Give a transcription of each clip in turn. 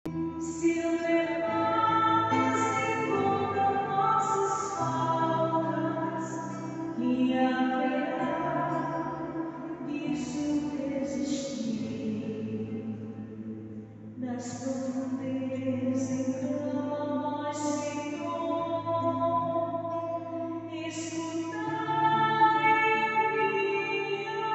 Se levares em conta nossas faltas, que haverá disso desistir. Das profundezas então, Senhor, escutai a minha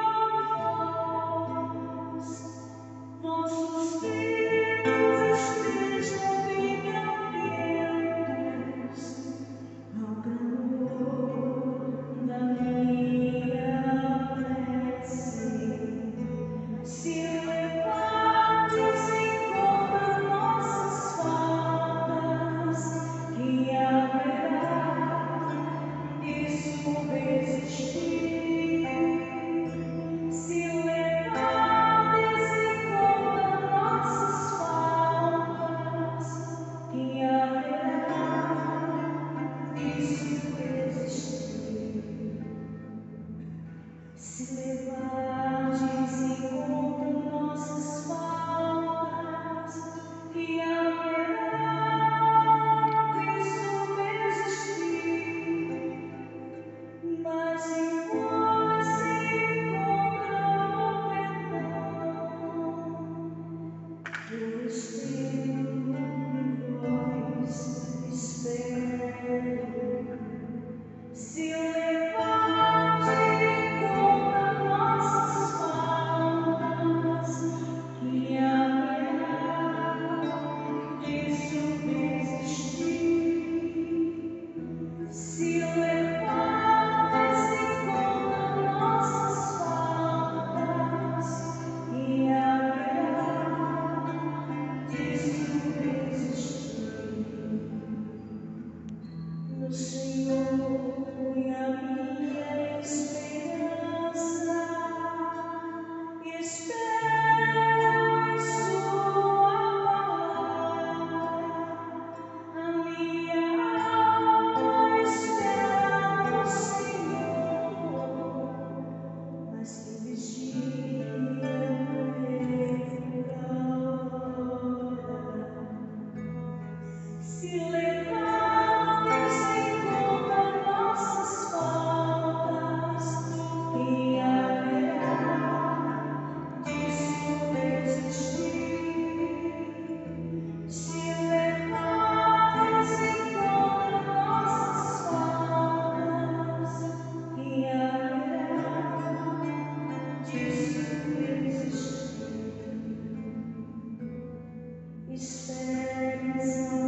voz. Vossos filhos estejam bem atentos ao clamor da minha prece. Se levardes em conta nossas faltas, que haverá disso desistir. Se levardes em conta nossas faltas, que haverá disso desistir. Se levardes em conta nossas faltas, que haverá disso desistir. Mas em vós se encontra o perdão. Eu espero em vós, espero. Se levardes em conta nossas faltas, que haverá disso desistir. Se levardes em conta nossas faltas, que haverá disso desistir. No Senhor põe a minha esperança, espero em Sua palavra. A minha alma espera no Senhor, mas que vigia por aurora. Se levardes em conta nossas faltas, que haverá disso desistir. Se levardes em conta nossas faltas, que haverá disso desistir. Espere.